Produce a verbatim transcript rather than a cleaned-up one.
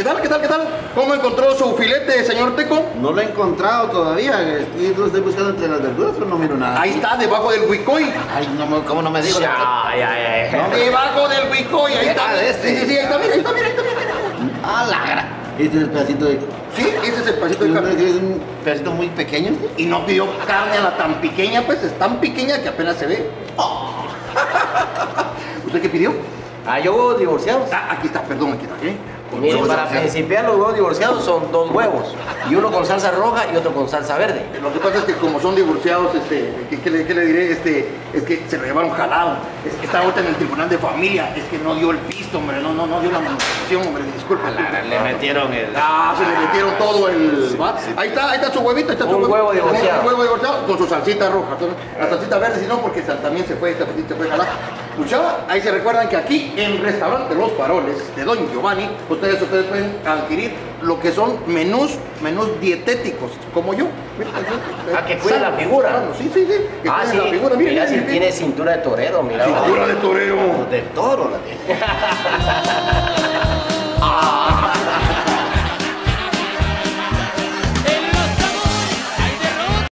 ¿Qué tal, qué tal, qué tal? ¿Cómo encontró su filete, señor Teco? No lo he encontrado todavía. Estoy, lo estoy buscando entre las verduras, pero no miro nada. Ahí está, debajo del huicoy. Ay, no, ¿cómo no me digo? Ay, ay, ay. No, debajo del huicoy, ahí está. Ah, este. Sí, sí, sí, ahí está, mira, ahí está, mira, ahí está, mira. Ah, la gra... Este es el pedacito de... Sí, ese es el pedacito de ¿No carne. crees que es un pedacito muy pequeño? Y no pidió carne a la tan pequeña, pues es tan pequeña que apenas se ve. Oh. ¿Usted qué pidió? Ah, yo huevos divorciados. Ah, aquí está, perdón, aquí está, ¿eh? Mire, para principiar los huevos divorciados son dos huevos. Y uno con salsa roja y otro con salsa verde. Lo que pasa es que como son divorciados, este, ¿qué, qué le, qué le diré? Este, es que se lo llevaron jalado. Es que está ahorita en el tribunal de familia. Es que no dio el visto, hombre. No, no, no dio la manutención, hombre. Disculpa. Le metieron el... Ah, se le metieron todo el... Sí, ¿va? sí. Ahí está, ahí está su huevito, ahí está su Un huevo divorciado. Un huevo divorciado con su salsita roja. La salsita verde, si no, porque también se fue, se fue jalado. Escuchaba, ahí se recuerdan que aquí en Restaurante Los Faroles de Don Giovanni, ustedes, ustedes pueden adquirir lo que son menús, menús dietéticos, como yo. Ah, que cuide la figura. Sí, sí, sí. Que Ah, cuide sí. la figura. Mira, Mira, mira, si mira. tiene cintura de torero, mira. Cintura de torero. De toro la tiene.